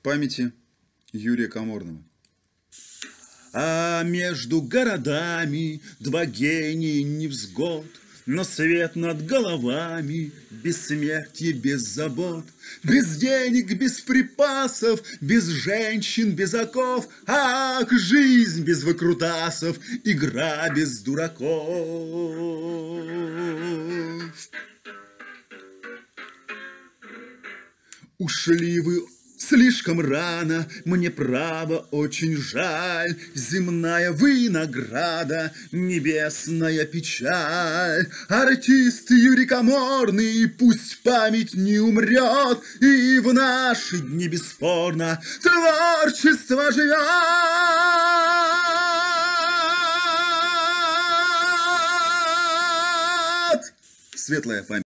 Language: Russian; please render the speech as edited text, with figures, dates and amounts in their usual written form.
памяти Юрия Каморного. А между городами два гения невзгод, но свет над головами, бессмертие без забот, без денег, без припасов, без женщин, без оков, ах, жизнь без выкрутасов, игра без дураков. Ушли вы слишком рано, мне право очень жаль, земная вы награда, небесная печаль. Артист Юрий Каморный, пусть память не умрет, и в наши дни бесспорно творчество живет. Светлая память.